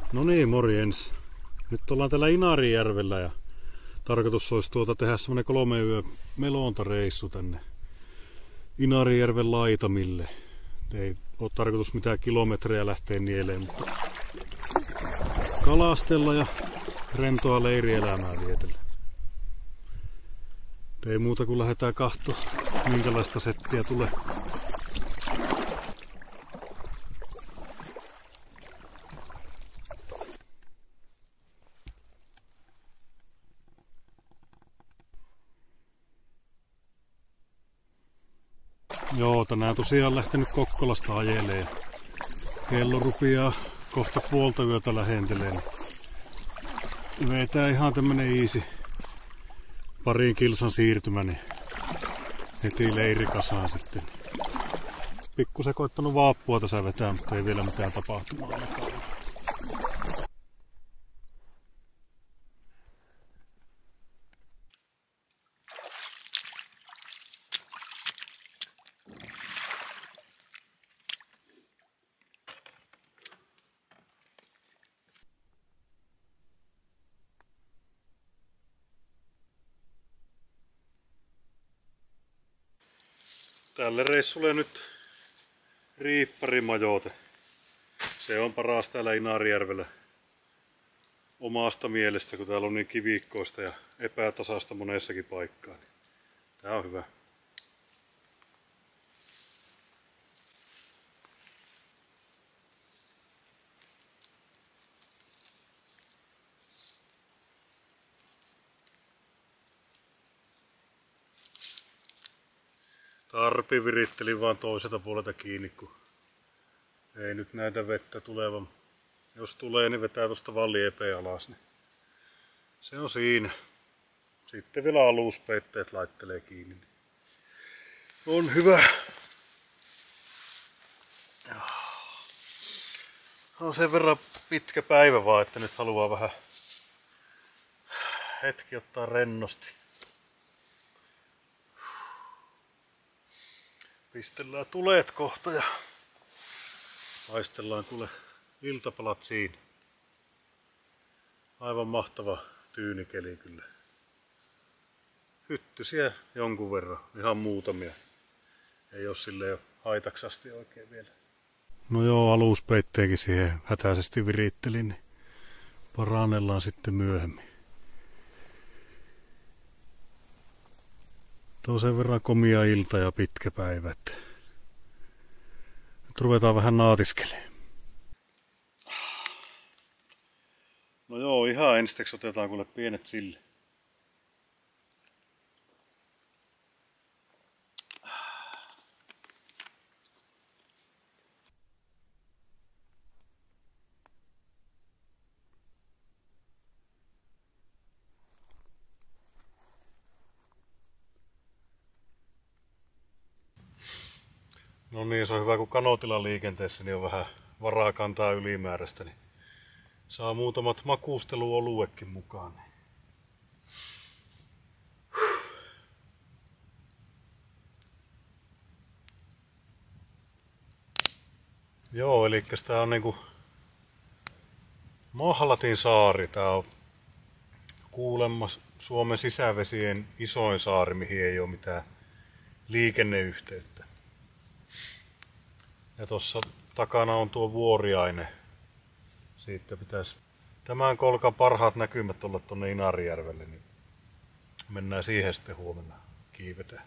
No niin, morjens. Nyt ollaan täällä Inarijärvellä ja tarkoitus olisi tehdä semmonen 3 yö melontareissu tänne Inarijärven laitamille. Ei ole tarkoitus mitään kilometrejä lähteä nieleen, mutta kalastella ja rentoa leirielämää vietellä. Ei muuta kuin lähdetään katsomaan, minkälaista settiä tulee. Joo, tänään tosiaan lähtenyt Kokkolasta ajelee. Kello rupeaa kohta puolta yötä lähentelee. Vetää ihan tämmönen easy parin kilsan siirtymä, niin heti leirikasaan sitten. Pikkusen koittanut vaappua tässä vetää, mutta ei vielä mitään tapahtumaa ainakaan. Tälle reissulle nyt riipparimajoite. Se on paras täällä Inarijärvellä omasta mielestä, kun täällä on niin kivikkoista ja epätasasta monessakin paikkaa. Tää on hyvä. Tarpi virittelin vaan toiselta puolelta kiinni, kun ei nyt näitä vettä tulevan. Jos tulee, niin vetää tuosta valliepeä alas. Niin se on siinä. Sitten vielä aluspeitteet laittelee kiinni. On hyvä. On sen verran pitkä päivä vaan, että nyt haluaa vähän hetki ottaa rennosti. Pistellään tuleet kohta ja paistellaan kuule iltapalat siinä. Aivan mahtava tyynikeli kyllä. Hyttysiä jonkun verran, ihan muutamia. Ei oo silleen haitaksasti oikein vielä. No joo, aluspeitteekin siihen hätäisesti virittelin, niin parannellaan sitten myöhemmin. Tuo on sen verran komia ilta ja pitkä päivä, että nyt ruvetaan vähän naatiskelemaan. No joo, ihan ensiksi otetaan kuule pienet sille. No niin, se on hyvä, kun kanotilan liikenteessä niin on vähän varaa kantaa ylimääräistä, niin saa muutamat makusteluoluekin mukaan. Joo, eli tää on niinku Mahlatin saari. Tää on kuulemma Suomen sisävesien isoin saari, mihin ei ole mitään liikenneyhteyttä. Ja tossa takana on tuo Vuoriaine. Siitä pitäisi tämän kolkan parhaat näkymät olla tuonne Inarijärvelle, niin mennään siihen sitten huomenna kiivetään.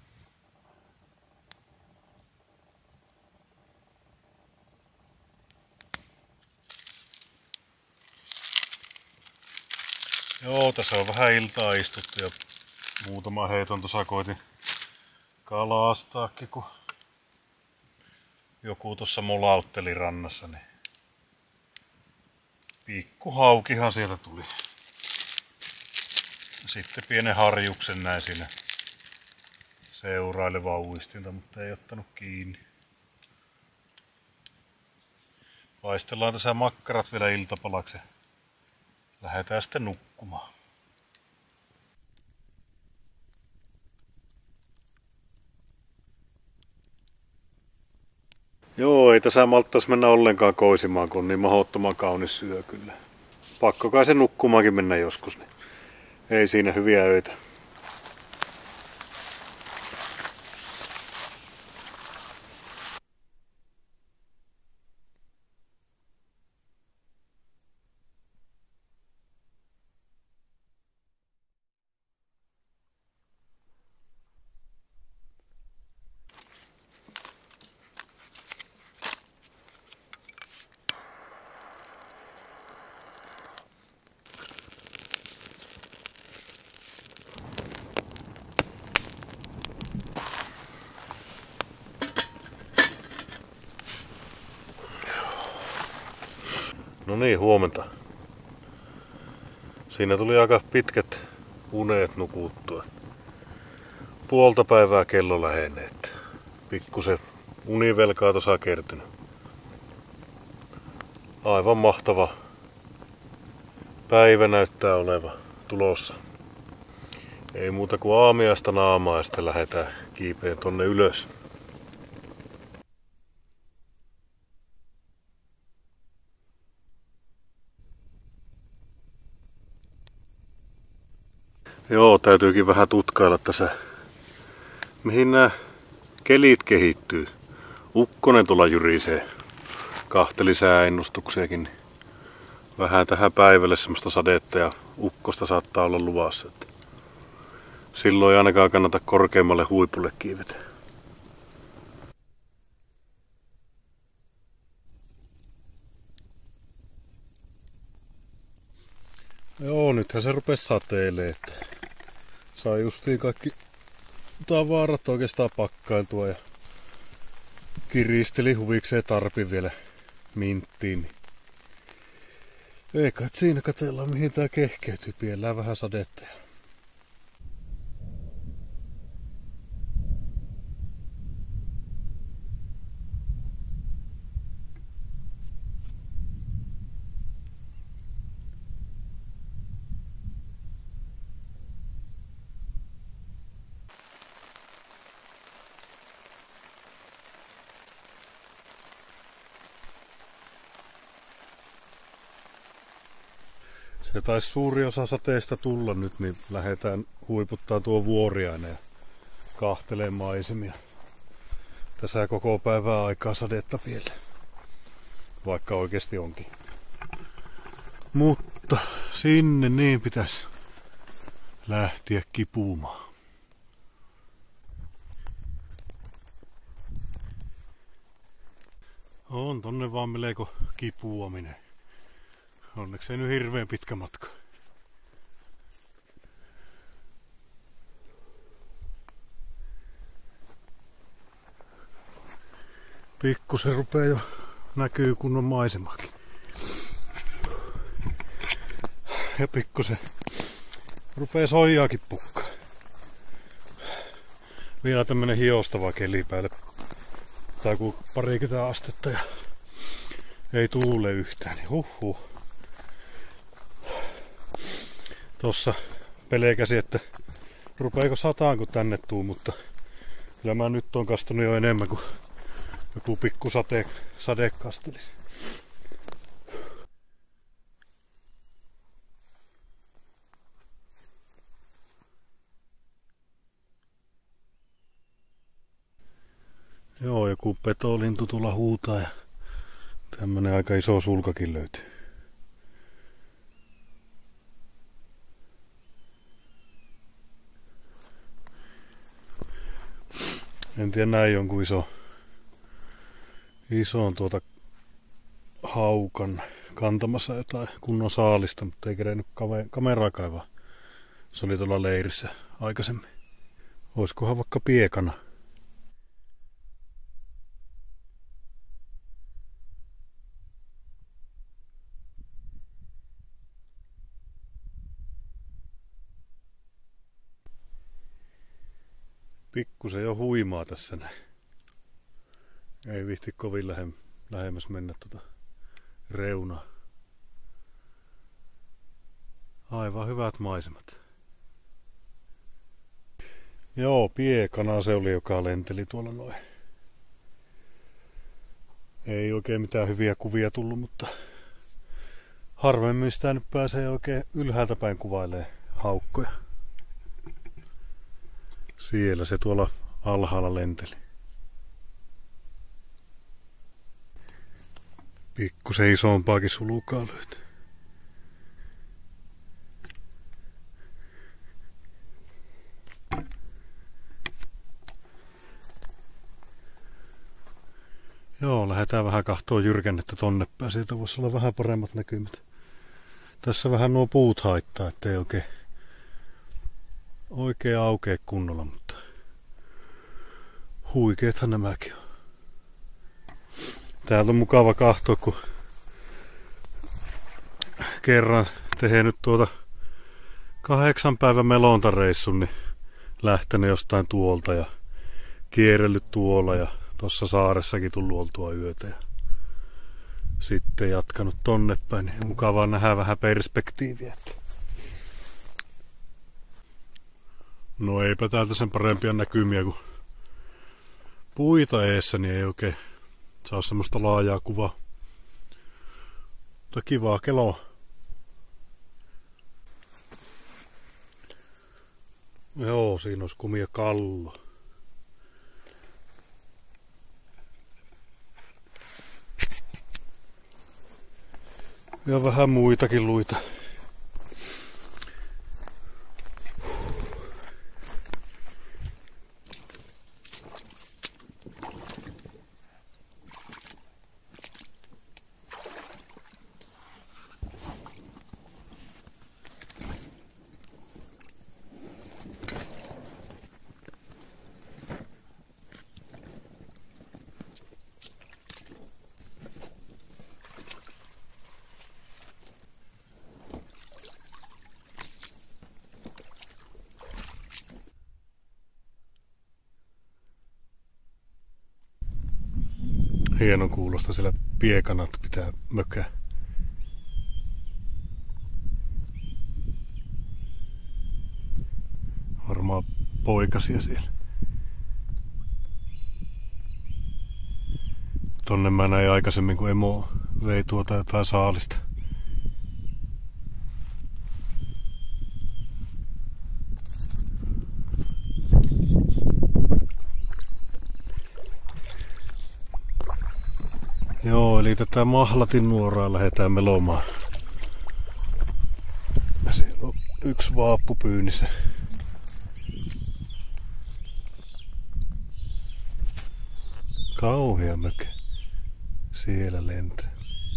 Joo, tässä on vähän iltaa istuttu ja muutama heiton tuossa koitin kalastaakin, kun joku tuossa molautteli rannassa, niin pikku haukihan sieltä tuli. Sitten pienen harjuksen näin siinä seurailevaa uistinta, mutta ei ottanut kiinni. Paistellaan tässä makkarat vielä iltapalaksi. Lähdetään sitten nukkumaan. Joo, ei tässä malttaisi mennä ollenkaan koisimaan, kun on niin mahdottoman kaunis syö kyllä. Pakko kai sen nukkumaankin mennä joskus, niin ei siinä hyviä öitä. No niin, huomenta. Siinä tuli aika pitkät unet nukuttua. Puolta päivää kello lähenee. Pikkusen univelkaa tuossa kertynyt. Aivan mahtava päivä näyttää oleva tulossa. Ei muuta kuin aamiaista naamaa ja sitten lähdetään kiipeen tonne ylös. Joo, täytyykin vähän tutkailla tässä, mihin nämä kelit kehittyy. Ukkonen tuolla jyrisee. Kahteli sääennustuksiakin. Vähän tähän päivälle semmoista sadetta ja ukkosta saattaa olla luvassa. Silloin ei ainakaan kannata korkeammalle huipulle kiivetä. Joo, nythän se rupesi sateilee. Sai justiin kaikki tavarat oikeastaan pakkailtua ja kiristeli huvikseen tarpin vielä minttiin. Eikä siinä katsellaan mihin tää kehkeytyy, piellään vähän sadetta. Se taisi suuri osa sateesta tulla nyt, niin lähdetään huiputtaa tuo vuoriaine ja kahtelee maisemia. Tässä koko päivää aikaa sadetta vielä, vaikka oikeasti onkin. Mutta sinne niin pitäisi lähteä kipuumaan. On tonne vaan melko kipuaminen. Onneksi ei nyt hirveän pitkä matka. Pikkusen rupeaa jo näkyy kunnon maisemakin. Ja pikkusen rupeaa soijaakin pukkaa. Vielä tämmönen hiostava keli päälle. Tai kun parikymmentä astetta ja ei tuule yhtään, niin huhhuh. Tossa pelkäsi, että rupeeko sataan kun tänne tuu, mutta kyllä mä nyt on kastunut jo enemmän kuin joku pikku sade kastelisi. Joo, joku petolintu tulla huutaa ja tämmönen aika iso sulkakin löytyy. En tiedä, näin jonkun ison haukan kantamassa jotain kunnon saalista, mutta ei kerennyt kameraa kaivaa. Se oli tuolla leirissä aikaisemmin. Oiskohan vaikka piekana? Pikkusen jo huimaa tässä näin. Ei vihti kovin lähemmäs mennä reunaa. Aivan hyvät maisemat. Joo, piekana se oli, joka lenteli tuolla noin. Ei oikein mitään hyviä kuvia tullut, mutta harvemmin sitä nyt pääsee oikein ylhäältä päin kuvailee haukkoja. Siellä se tuolla alhaalla lenteli. Pikkusen isompaakin sulukaa löytyy. Joo, lähdetään vähän kahtoo jyrkennettä tonne päin. Siitä voisi olla vähän paremmat näkymät. Tässä vähän nuo puut haittaa, ettei oikein aukea kunnolla, mutta huikeethan nämäkin on. Täältä on mukava katsoa, kun kerran tehnyt 8 päivän melontareissun, niin lähtenyt jostain tuolta ja kierrellyt tuolla ja tuossa saaressakin tullut oltua yötä. Ja sitten jatkanut tonne päin, niin mukavaa nähdä vähän perspektiiviä. No eipä täältä sen parempia näkymiä kuin puita eessä, niin ei oikein saa semmoista laajaa kuvaa. Mutta kivaa keloa. Joo, siinä olisi kumia kallo. Ja vähän muitakin luita. Hienon kuulosta siellä piekanat pitää mökää. Varmaan poikasia siellä. Tonne mä näin aikaisemmin, kun emo vei tuota jotain saalista. Joo, eli tätä mahlatin nuoraa lähdetään melomaan. Ja siellä on yksi vaappu pyynnissä. Kauhea mökkä. Siellä lentää.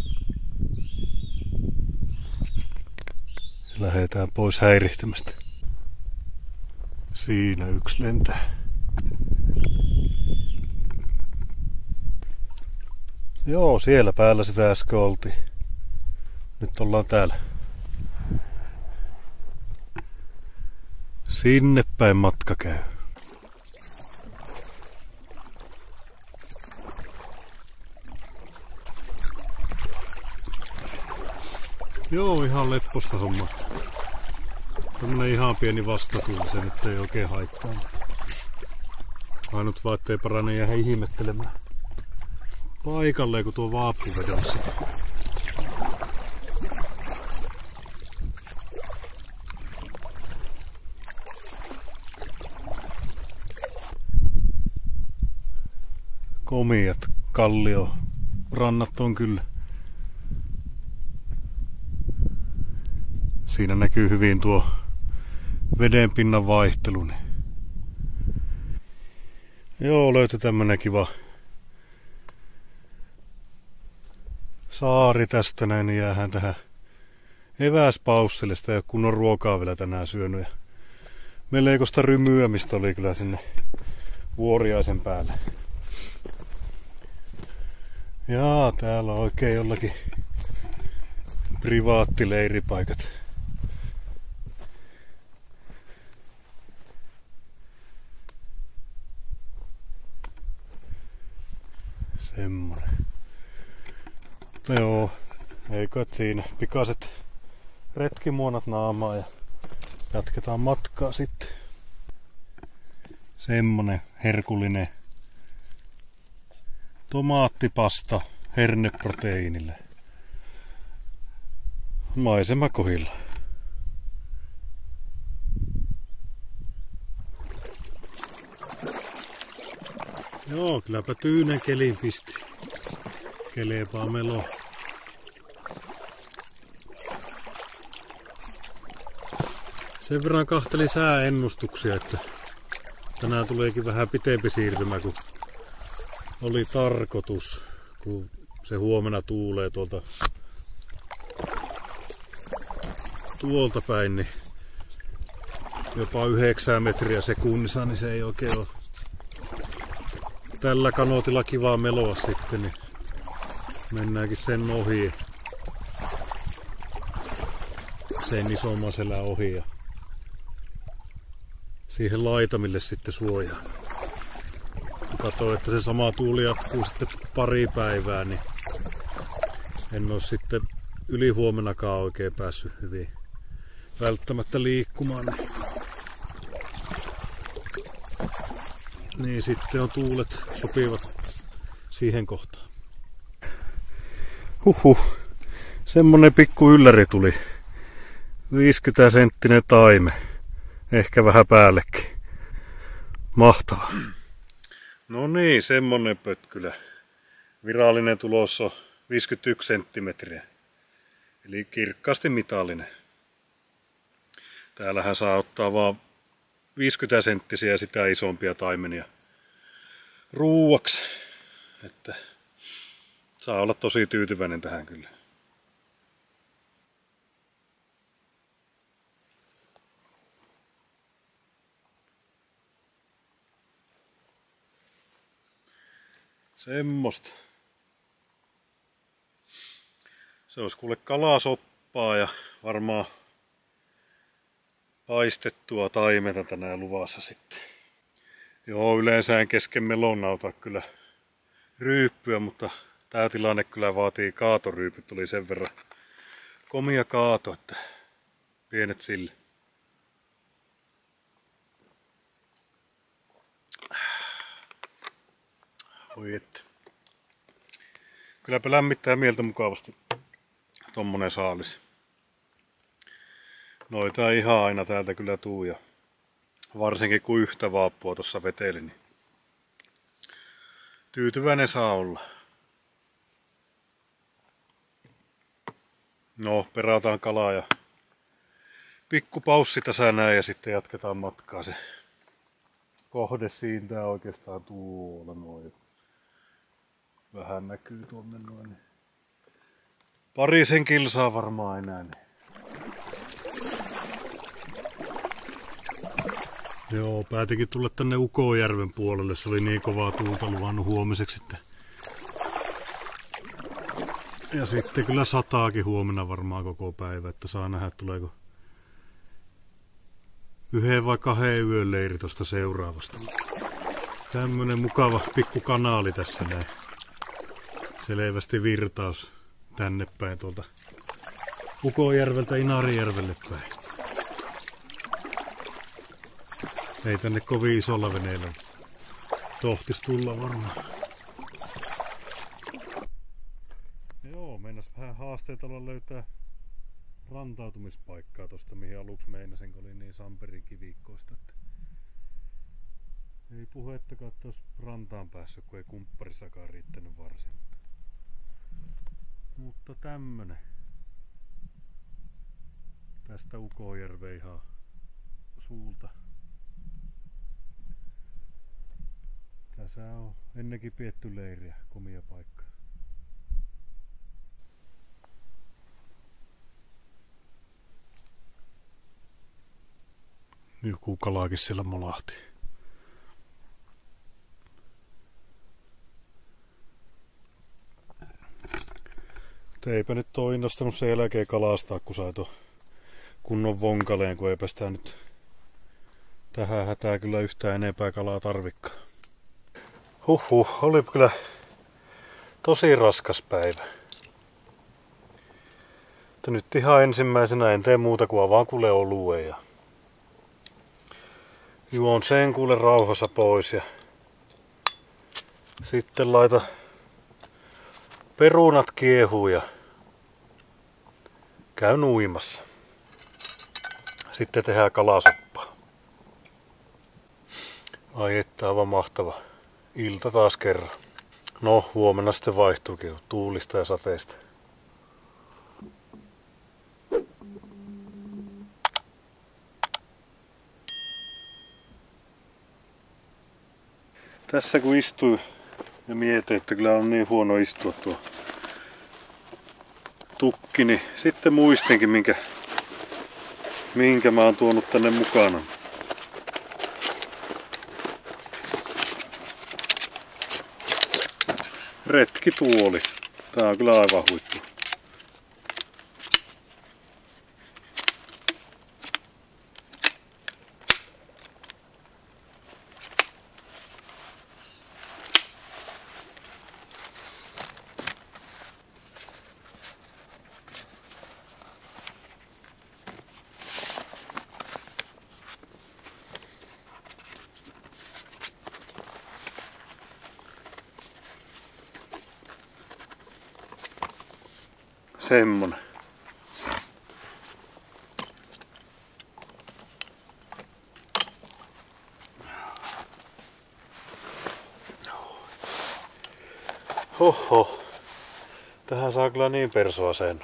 Lähdetään pois häirihtämästä. Siinä yksi lentää. Joo, siellä päällä sitä äsken oltiin. Nyt ollaan täällä. Sinne päin matka käy. Joo, ihan lepposta homma. Tämmönen ihan pieni vastatuli, se nyt ei oikein haittaa. Ainut vaan ettei parane jäädä ihmettelemään paikalleen, kun tuo vaappu vedossa. Komiat kalliorannat on kyllä. Siinä näkyy hyvin tuo vedenpinnan vaihtelu. Joo, löytyi tämmönen kiva saari tästä näin, niin jäähän tähän eväspaussille. Sitä ei ole kunnon ruokaa vielä tänään syönyt. Ja meleikosta rymyämistä oli kyllä sinne Vuoriaisen päälle. Jaa, täällä on oikein jollakin privaattileiripaikat. Semmonen. Mutta joo, eikö siinä pikaiset retkimuonat naamaa ja jatketaan matkaa sitten. Semmonen herkullinen tomaattipasta herneproteiinille. Maisemakohilla. Joo, kylläpä Tyynen kelin pisti. Kelepaa melo. Sen verran kahtelin sääennustuksia, että tänään tuleekin vähän pitempi siirtymä kuin oli tarkoitus, kun se huomenna tuulee tuolta päin, niin jopa 9 metriä sekunnissa, niin se ei oikein ole tällä kanootilla kivaa meloa sitten, niin mennäänkin sen ohi, sen isomman selän ohi ja siihen laitamille sitten suojaa. Katsoin, että se sama tuuli jatkuu sitten pari päivää, niin en ole sitten ylihuomenakaan oikein päässyt hyvin välttämättä liikkumaan. Niin sitten on tuulet sopivat siihen kohtaan. Semmonen pikku ylläri tuli. 50-senttinen taime. Ehkä vähän päällekin. Mahtava. No niin, semmonen pötkylä. Virallinen tulos on 51 senttimetriä. Eli kirkkaasti mitallinen. Täällähän saa ottaa vaan 50 senttisiä ja sitä isompia taimenia ruuaksi. Että saa olla tosi tyytyväinen tähän kyllä. Semmosta. Se olisi kuule kalasoppaa ja varmaan paistettua taimenta tänään luvassa sitten. Joo, yleensä en kesken melon nauta kyllä ryyppyä, mutta tää tilanne kyllä vaatii kaatoryypyt. Oli sen verran komia kaato, että pienet sille. Oi että. Kylläpä lämmittää mieltä mukavasti tommonen saalis. Noita ei ihan aina täältä kyllä tuu ja varsinkin kun yhtä vaappua tossa veteli, niin tyytyväinen saa olla. No, perataan kalaa ja pikku paussi tässä näin ja sitten jatketaan matkaa. Se kohde siintää oikeastaan tuolla noin. Vähän näkyy tuonne noin. Parisen kilsaa varmaan enää. Niin. Joo, päätinkin tulla tänne Ukojärven puolelle. Se oli niin kovaa tuulta luvannut huomiseksi, että... Ja sitten kyllä sataakin huomenna varmaan koko päivä, että saa nähdä tuleeko 1 vai 2 yön leiri tosta seuraavasta. Tämmönen mukava pikku kanaali tässä näin. Selvästi virtaus tänne päin tuolta Ukojärveltä Inarijärvelle päin. Ei tänne kovin isolla veneellä tohtis tulla varmaan. Joo, meinas vähän haasteita olla löytää rantautumispaikkaa tosta mihin aluksi meinasin, kun oli niin Samperin kivikkoista. Että ei puhettakaan, että olisi rantaan päässyt, kun ei kumpparissakaan riittänyt varsin. Mutta tämmönen. Tästä Ukojärve ihan suulta. Tässä on ennenkin pietty leiriä, komia paikka. Joku kalaakin siellä molahti. Eipä nyt ole innostanut sen jälkeen kalastaa, kun sai kunnon vonkaleen, kun eipä sitä nyt tähän hätää kyllä yhtään enempää kalaa tarvikkaan. Oli kyllä tosi raskas päivä. Mutta nyt ihan ensimmäisenä en tee muuta kuin avaan kuule oluen ja juon sen kuule rauhassa pois ja sitten laita Perunat kiehuu ja käyn uimassa. Sitten tehdään kalasoppaa. Ai että, aivan mahtava ilta taas kerran. No, huomenna sitten vaihtuukin tuulista ja sateista. Tässä kun istuu ja mietin, että kyllä on niin huono istua tuo tukki, niin sitten muistinkin minkä mä oon tuonut tänne mukana. Retkituoli. Tää on kyllä aivan huippu. Semmonen. Hoho. Tähän saa kyllä niin persoa sen.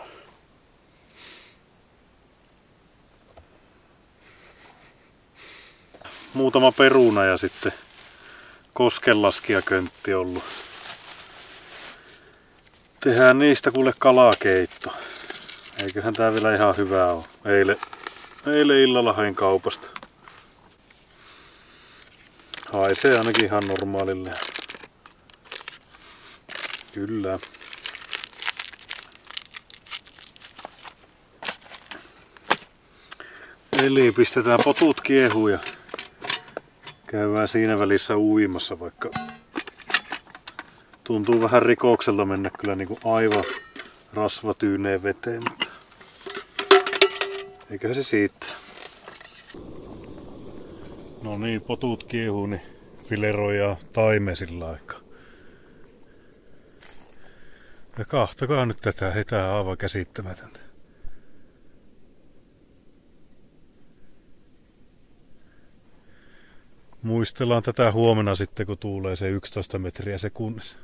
Muutama peruna ja sitten koskenlaskijaköntti ollut. Tehdään niistä kuule kalakeitto. Eiköhän tää vielä ihan hyvää oo. Eilen illalla hain kaupasta. Haisee ainakin ihan normaalille. Kyllä. Eli pistetään potut kiehuun ja käydään siinä välissä uimassa, vaikka tuntuu vähän rikokselta mennä kyllä niinku aivan rasvatyyneen veteen, mutta eiköhän se siitä. No niin, potut kiehuu, niin fileroidaan taime sillä aikaa. Ja kahtokaa nyt tätä, tää on aivan käsittämätöntä. Muistellaan tätä huomenna sitten, kun tuulee se 11 metriä sekunnissa.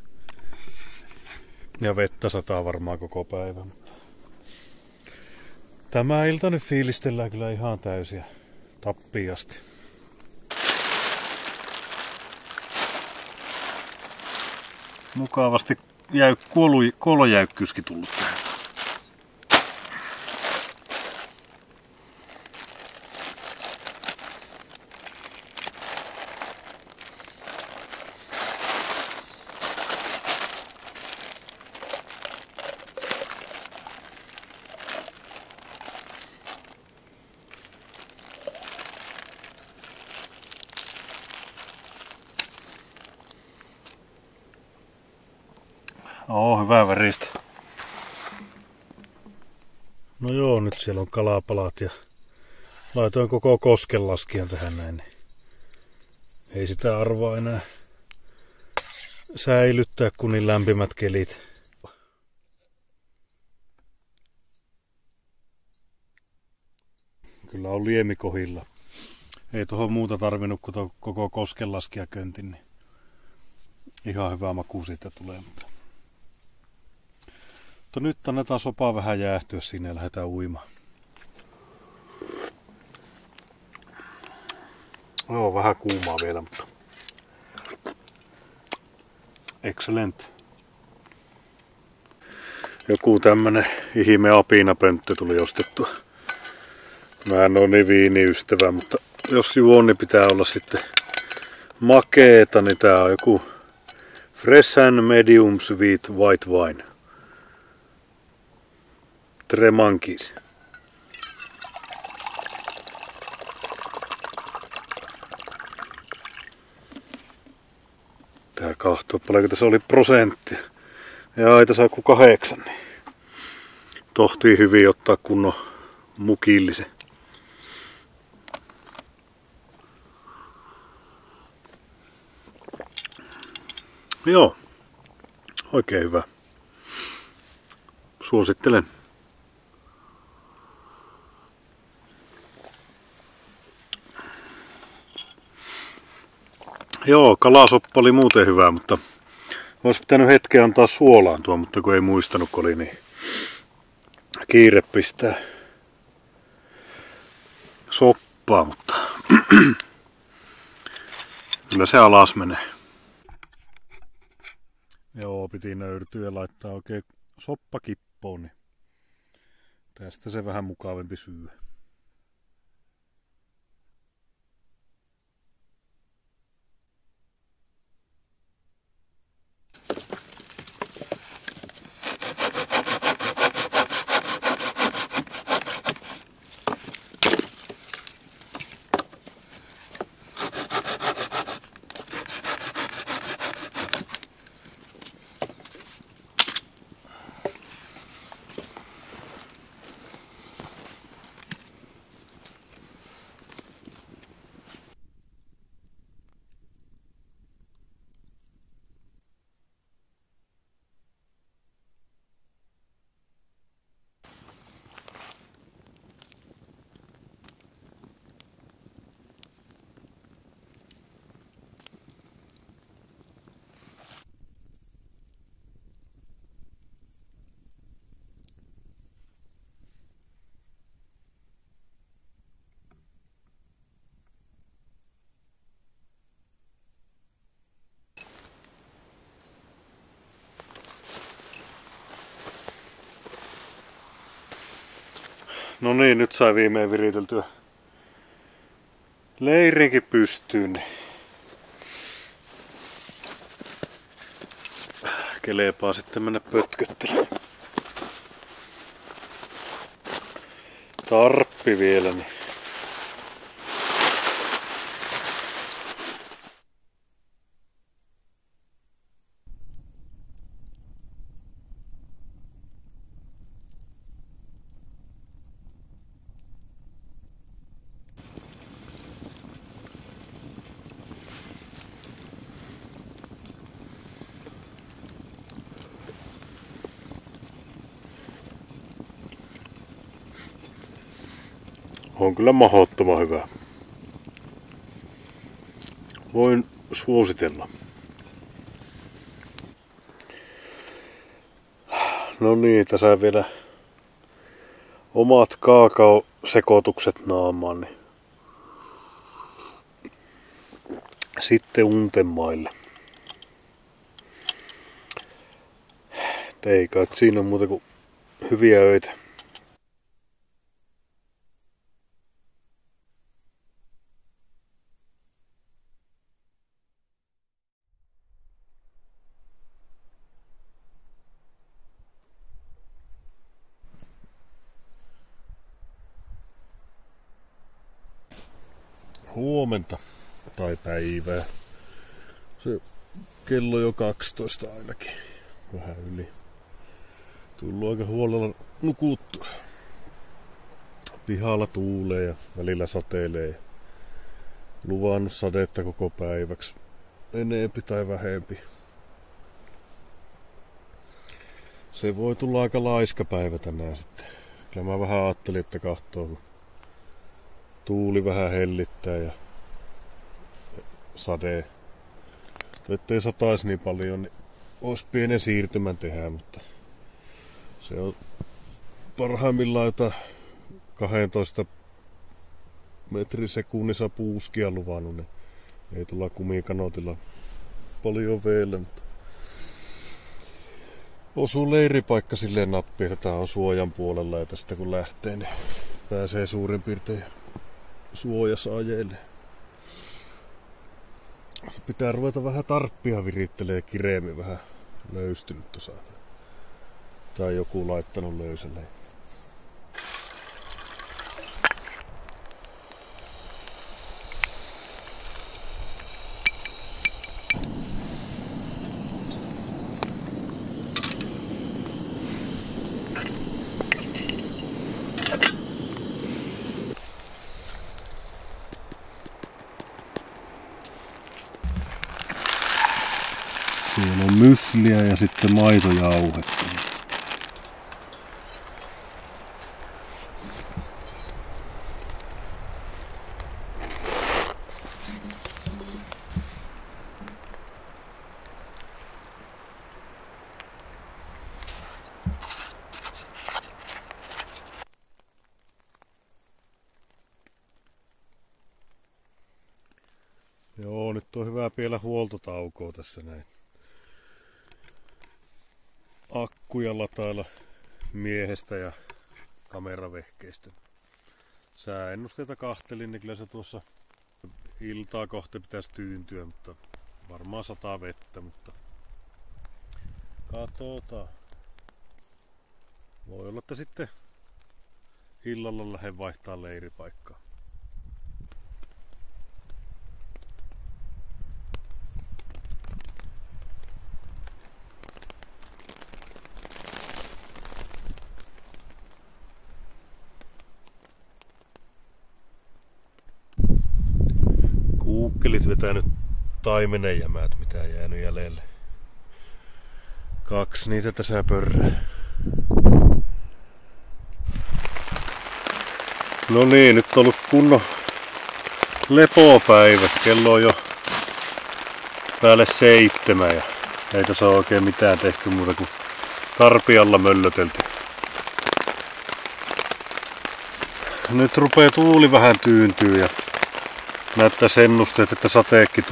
Ja vettä sataa varmaan koko päivän. Tämä ilta nyt fiilistellään kyllä ihan täysiä tappiin asti. Mukavasti kolojäykkyyskin tullut tähän. Hyvä väristä. No joo, nyt siellä on kalapalat ja laitoin koko koskenlaskijan tähän näin. Niin ei sitä arvoa enää säilyttää, kun niin lämpimät kelit. Kyllä on liemi kohilla. Ei tuohon muuta tarvinnut kuin koko koskenlaskijaköntin, niin ihan hyvä maku siitä tulee. Mutta nyt annetaan sopaa vähän jäähtyä sinne ja lähdetään uimaan. Joo, vähän kuumaa vielä, mutta excellent. Joku tämmönen ihme apinapönttö tuli ostettua. Mä en oo niin viiniystävä, mutta jos juon, niin pitää olla sitten makeeta, niin tää on joku Fresh and Medium Sweet White Wine. Tremankis. Tää kahtoo paljonko tässä oli prosenttia. Ja aita saa kuin 8. Niin tohtii hyvin ottaa kunnon mukillisen. Joo. Oikein hyvä. Suosittelen. Joo, kalasoppa oli muuten hyvä, mutta olisi pitänyt hetken antaa suolaantua, mutta kun ei muistanut, kun oli niin kiire pistää soppaa, mutta kyllä se alas menee. Joo, piti nöyrtyä ja laittaa oikein soppakippoon, niin tästä se vähän mukavempi syö. No niin, nyt sai viimein viriteltyä leirinkin pystyyn. Niin kelepaa sitten mennä pötköttelemään. Tarppi vielä, niin on kyllä mahdottoman hyvä. Voin suositella. No niin, tässä vielä omat kaakaosekoitukset naamaan, niin sitten untemaille. Ei kai siinä on muuta kuin hyviä öitä. Huomenta tai päivää. Se kello jo 12 ainakin. Vähän yli. Tullut aika huolella nukuttua. Pihalla tuulee ja välillä sateilee. Luvannut sadetta koko päiväksi. Enempi tai vähempi. Se voi tulla aika laiska päivä tänään sitten. Kyllä mä vähän ajattelin, että kahtoo kun tuuli vähän hellittää ja sade. Ettei sataisi niin paljon, niin olisi pienen siirtymän tehdä, mutta se on parhaimmillaan jotain 12 metrisekunnissa puuskia luvannut, niin ei tulla kumikanotilla paljon vielä, mutta osuu leiripaikka silleen nappiin, että tää on suojan puolella ja tästä kun lähtee, niin pääsee suurin piirtein suojassa ajeille. Pitää ruveta vähän tarppia virittelee kireemmin, vähän löystynyt tuossa. Tai joku laittanut löysälle. Siellä on mysliä ja sitten maitojauhetta. Joo, nyt on hyvä piellä huoltotaukoa tässä näin. Akkuja latailla miehestä ja kameravehkeistä. Sääennusteita kahtelin, niin kyllä se tuossa iltaa kohti pitäisi tyyntyä, mutta varmaan sataa vettä, mutta katsotaan. Voi olla, että sitten illalla lähden vaihtaa leiripaikkaa. Kuukkelit vetää nyt taimenenjämät, mitä jäänyt jäljelle. 2 niitä tässä pörrää. No niin, nyt on ollut kunnon lepopäivä. Kello on jo päälle 7 ja ei tässä ole oikein mitään tehty muuta kuin tarpialla möllöteltiin. Nyt rupeaa tuuli vähän tyyntyä ja näyttää ennusteet, että sateekki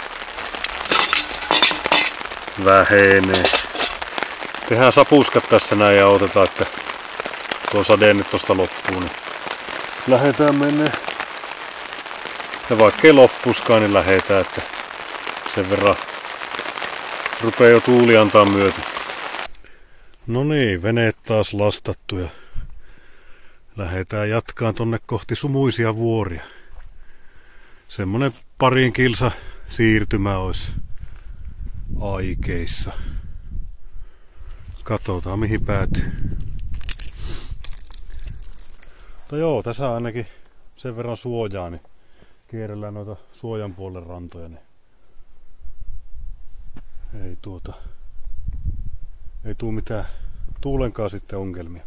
vähenee. Tehdään sapuskat tässä näin ja odotetaan, että tuo sade nyt tosta loppuu. Niin lähdetään menee. Ja vaikka ei loppuskaan, niin lähdetään, että sen verran rupeaa jo tuuli antaa myötä. No niin, veneet taas lastattu ja lähdetään jatkaan tonne kohti sumuisia vuoria. Semmonen 2 kilsa siirtymä olisi aikeissa. Katsotaan mihin päätyy. Mutta joo, tässä ainakin sen verran suojaa, niin kierrellään noita suojan puolen rantoja. Niin ei tuu mitään tuulenkaan sitten ongelmia.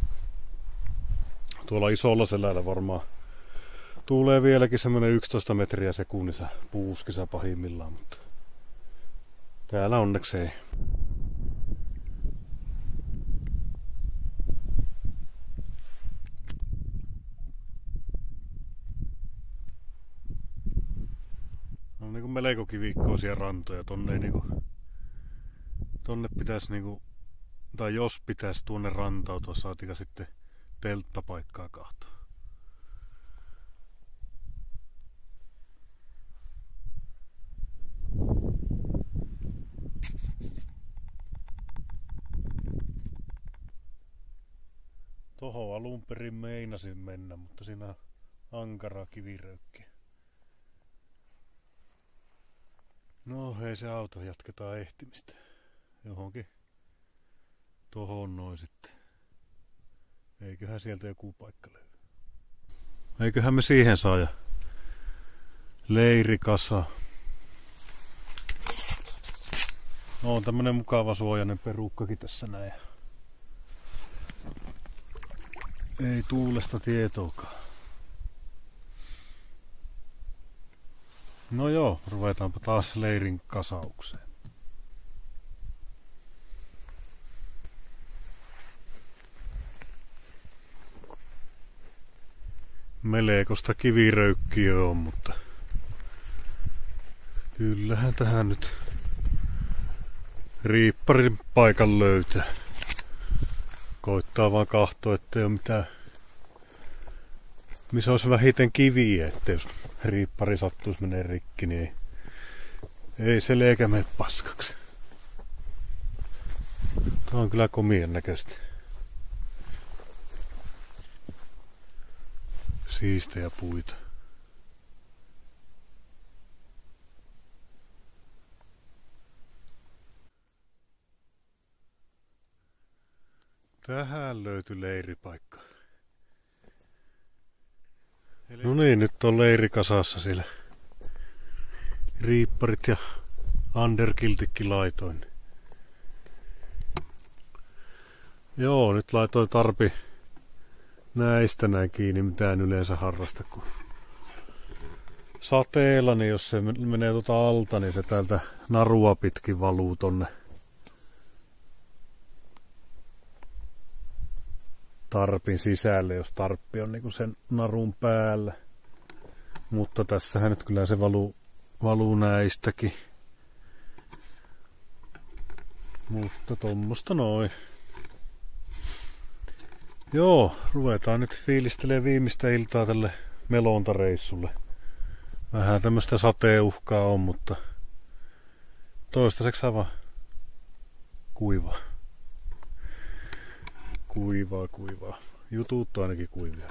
Tuolla isolla selällä varmaan tuulee vieläkin semmonen 11 metriä sekunnissa puuskissa pahimmillaan, mutta täällä onneksi ei. On niinku melko kivikkoisia rantoja, tonne ei niinku, tonne pitäisi niinku, tai jos pitäisi tuonne rantautua, saatika sitten telttapaikkaa kahtoa. Tohon alun perin meinasin mennä, mutta siinä on ankaraa kiviröykkiä. No hei se auto, jatketaan ehtimistä. Johonkin tohon noin sitten. Eiköhän sieltä joku paikka löydy. Eiköhän me siihen saa ja leirikasa. No, on tämmönen mukava suojainen perukkakin tässä näin. Ei tuulesta tietoakaan. No joo, ruvetaanpa taas leirin kasaukseen. Melekosta kiviröykkiä on, mutta kyllähän tähän nyt riipparin paikan löytää. Koittaa vaan katsoa, ettei ole mitään, missä olisi vähiten kiviä, että jos riippari sattuisi menee rikki, niin ei se leikä mene paskaksi. Tää on kyllä komien näköistä. Siistejä puita. Tähän löytyi leiripaikka. No niin, nyt on leiri kasassa siellä. Riipparit ja underkiltikki laitoin. Joo, nyt laitoin tarpi näistä näin kiinni, mitä en yleensä harrasta. Kun sateella, niin jos se menee tuota alta, niin se täältä narua pitkin valuu tonne tarpin sisälle, jos tarppi on niinku sen narun päällä. Mutta tässähän nyt kyllä se valuu valuu näistäkin. Mutta tommosta noin. Joo, ruvetaan nyt fiilistelemään viimeistä iltaa tälle melontareissulle. Vähän tämmöstä sateenuhkaa on, mutta toistaiseksi aivan kuivaa. Kuivaa. Jutut on ainakin kuivia.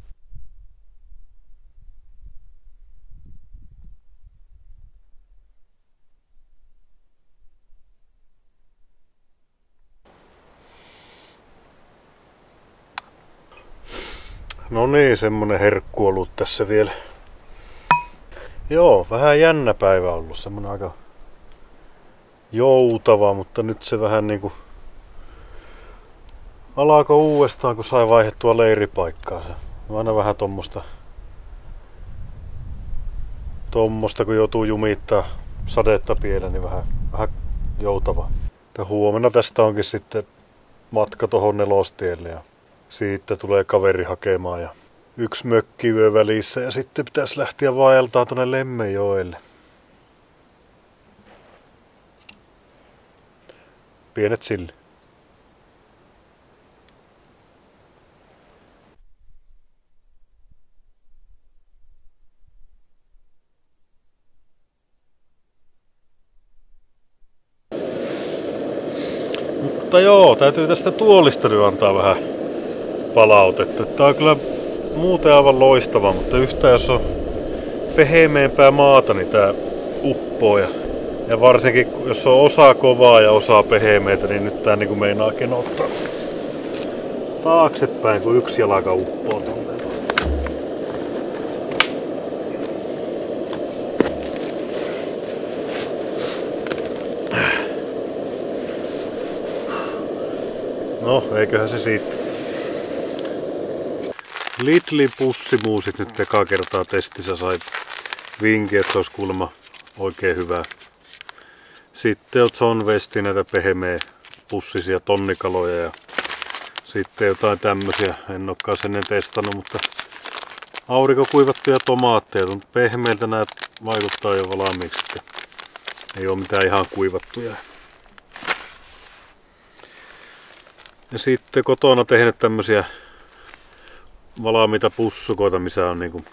No niin, semmonen herkku ollut tässä vielä. Joo, vähän jännä päivä ollut. Semmonen aika joutava, mutta nyt se vähän niinku alkoi uudestaan, kun sai vaihdettua leiripaikkaa. Se on aina vähän tommosta kun joutuu jumittaa sadetta piellä, niin vähän joutava. Ja huomenna tästä onkin sitten matka tohon Nelostielle ja siitä tulee kaveri hakemaan ja yksi mökkiyö välissä ja sitten pitäisi lähteä vaeltaa tuonne Lemmenjoelle. Pienet sille. Mutta joo, täytyy tästä tuolista nyt antaa vähän palautetta. Tää on kyllä muuten aivan loistava, mutta yhtään jos on pehmeämpää maata, niin tää uppoo. Ja varsinkin jos on osa kovaa ja osa pehmeitä, niin nyt tää niinku meinaa kenottaa taaksepäin, kun yksi jalka uppoo tonne. No, eiköhän se siitä. Lidlin pussimuusit nyt ekaa kertaa testissä sai vinkin, että se olisi kuulemma oikein hyvää. Sitten on John Westin näitä pehmeä pussisia tonnikaloja ja sitten jotain tämmösiä. En olekaan sen ennen testannut, mutta aurinkokuivattuja tomaatteja. Pehmeiltä nämä vaikuttaa jo valmiiksi. Ei ole mitään ihan kuivattuja. Ja sitten kotona tehnyt tämmösiä valmiita pussukoita, missä on niinku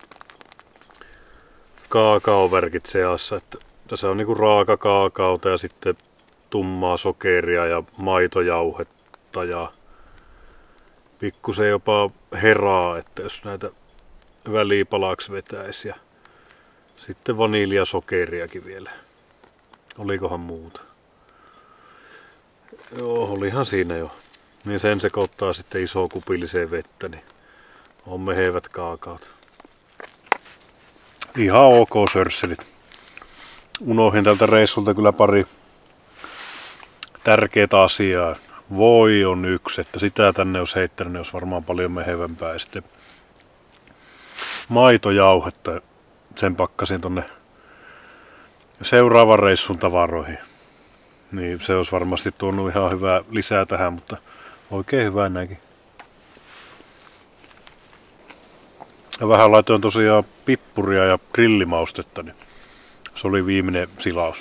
kaakaovärkit seassa. Että tässä on niinku raaka kaakaota ja sitten tummaa sokeria ja maitojauhetta ja pikkusen jopa heraa, että jos näitä välipalaksi vetäisi. Ja sitten vaniljasokeriakin vielä. Olikohan muuta? Joo, olihan siinä jo. Niin sen sekoittaa sitten isoon kupilliseen vettä, niin on mehevät kaakaot. Ihan ok sörsselit. Unohdin tältä reissulta kyllä pari tärkeää asiaa. Voi on yksi, että sitä tänne jos heittänyt, niin olisi varmaan paljon mehevämpää. Ja sitten maitojauhetta, sen pakkasin tonne seuraavan reissun tavaroihin. Niin se olisi varmasti tuonut ihan hyvää lisää tähän, mutta oikein hyvää näkin. Ja vähän laitoin tosiaan pippuria ja grillimaustetta, niin se oli viimeinen silaus.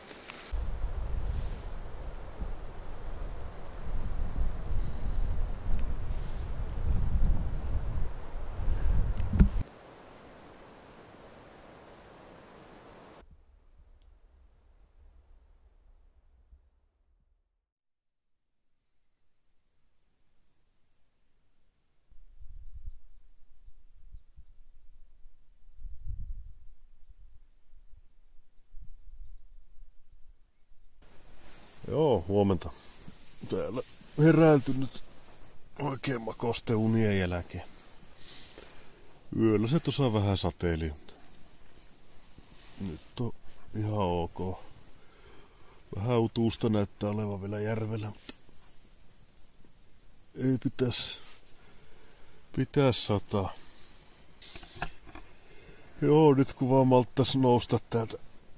Joo, huomenta. Täällä heräiltynyt oikein makoste unien jälkeen. Yöllä se tuossa vähän sateeli. Nyt on ihan ok. Vähän utuusta näyttää olevan vielä järvellä, mutta ei pitäis sataa. Joo, nyt kun vaan malttais nousta täältä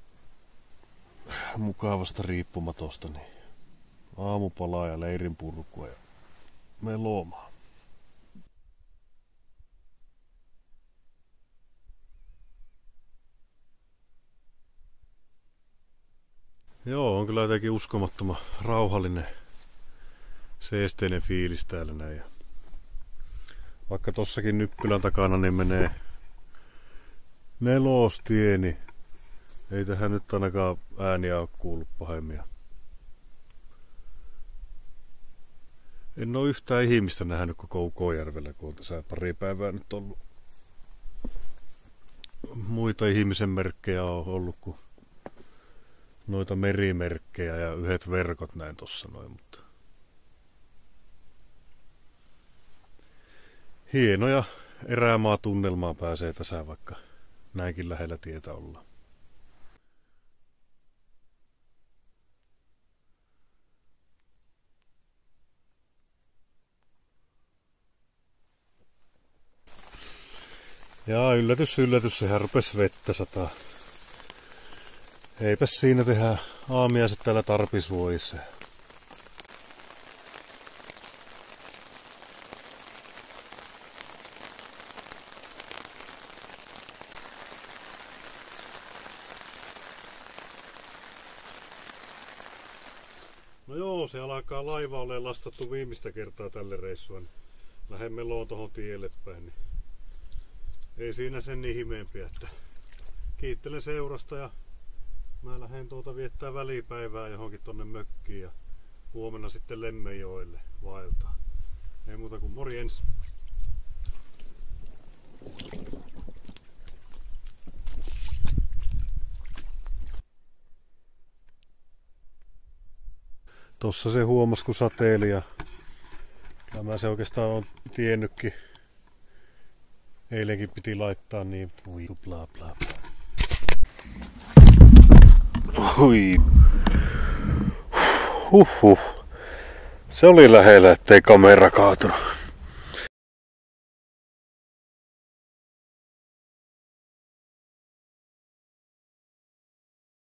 mukavasta riippumatosta, niin aamupalaa ja leirin purkua ja melomaa. Joo, on kyllä jotenkin uskomattoman rauhallinen, seesteinen fiilis täällä näin. Ja vaikka tossakin Nyppylän takana niin menee nelostie, niin ei tähän nyt ainakaan ääniä ole kuullut pahemmia. En ole yhtään ihmistä nähnyt koko Ukojärvellä, kun on tässä pari päivää nyt ollut. Muita ihmisen merkkejä on ollut kuin noita merimerkkejä ja yhdet verkot näin tossa noin, mutta hienoja erämaatunnelmaa pääsee tässä, vaikka näinkin lähellä tietä ollaan. Ja yllätys, sehän rupesi vettä sataa. Eipäs siinä tehdä aamiaiset täällä Tarpisvuorissa. No joo, se alkaa laiva olemaan lastattu viimeistä kertaa tälle reissuun. Lähden meloon tohon tielle päin. Niin ei siinä sen niin ihmeempiä, että kiittelen seurasta ja mä lähden viettää välipäivää johonkin tonne mökkiin ja huomenna sitten Lemmenjoelle vaeltaa. Ei muuta kuin morjens! Tossa se huomasi kun sateeli ja mä se oikeastaan on tiennytkin. Eilenkin piti laittaa niin bla bla bla. Hui. Se oli lähellä, ettei kamera kaatunut.